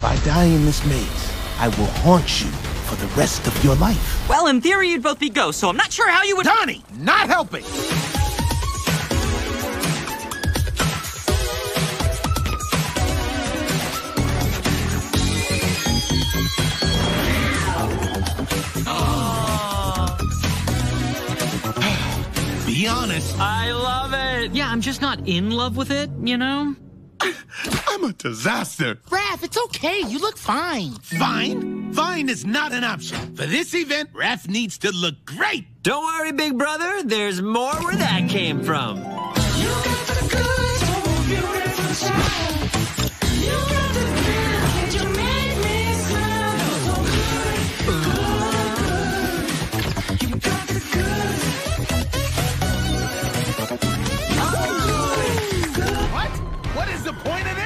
By dying in this maze, I will haunt you for the rest of your life. Well, in theory, you'd both be ghosts, so I'm not sure how you would— Donnie, not helping! Be honest. I love it. Yeah, I'm just not in love with it, you know? I'm a disaster. Raph, it's okay. You look fine. Fine? Fine is not an option. For this event, Raph needs to look great. Don't worry, big brother. There's more where that came from. You got the goods, oh beautiful child. You got the thrill, and you make me smile so good, good. You got the goods. Oh, good. What? What is the point of this?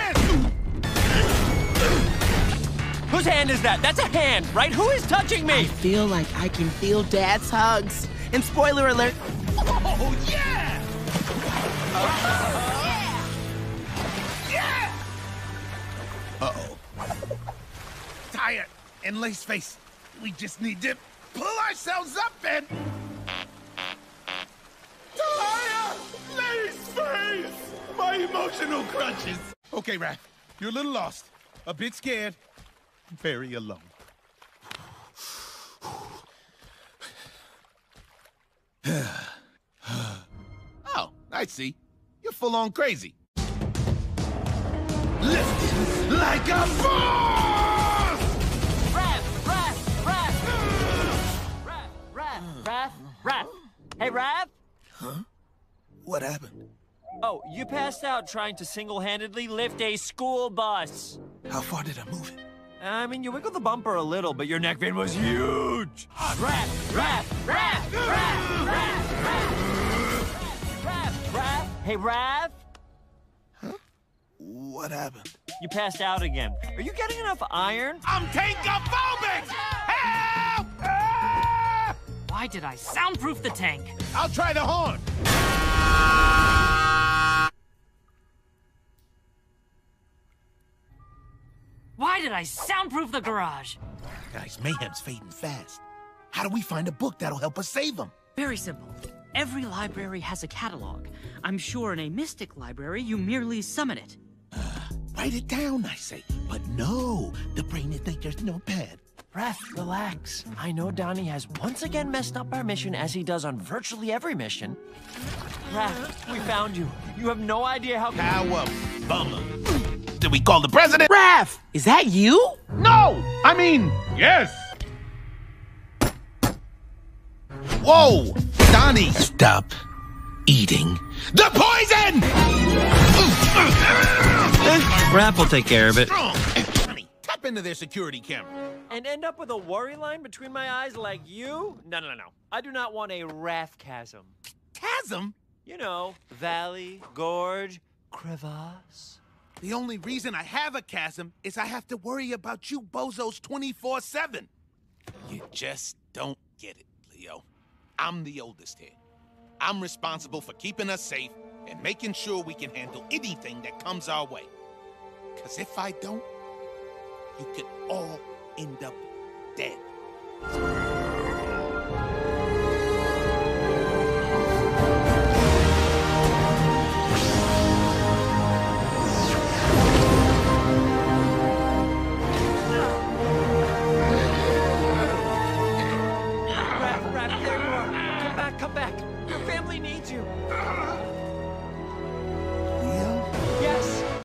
Whose hand is that? That's a hand, right? Who is touching me? I feel like I can feel Dad's hugs. And spoiler alert. Oh, yeah! Yeah! Uh-oh. Tired and lace face. We just need to pull ourselves up and... Tired! Lace face! My emotional crutches. Okay, Raph. You're a little lost. A bit scared. Very alone. Oh, I see. You're full-on crazy. Lifted like a boss! Raph. Hey, Raph? Huh? What happened? Oh, you passed out trying to single-handedly lift a school bus. How far did I move it? I mean, you wiggled the bumper a little, but your neck vein was huge. Raph. Hey, Raph? Huh? What happened? You passed out again. Are you getting enough iron? I'm tankophobic! Help! Ah! Why did I soundproof the tank? I'll try the horn. Why did I soundproof the garage? Guys, mayhem's fading fast. How do we find a book that'll help us save him? Very simple. Every library has a catalog. I'm sure in a mystic library, you merely summon it. Write it down, I say. But no, the brain is think there's no pad. Raph, relax. I know Donnie has once again messed up our mission as he does on virtually every mission. Raph, we found you. You have no idea how— Cowabunga. Did we call the president? Raph, is that you? No! I mean, yes! Whoa! Donnie! Stop eating the poison! Raph will take care of it. Strong! Donnie, tap into their security camera. And end up with a worry line between my eyes like you? No. I do not want a Raph chasm. Chasm? You know, valley, gorge, crevasse. The only reason I have a chasm is I have to worry about you bozos 24/7. You just don't get it, Leo. I'm the oldest here. I'm responsible for keeping us safe and making sure we can handle anything that comes our way. 'Cause if I don't, you could all end up dead. Raph, there you are. Come back. Your family needs you.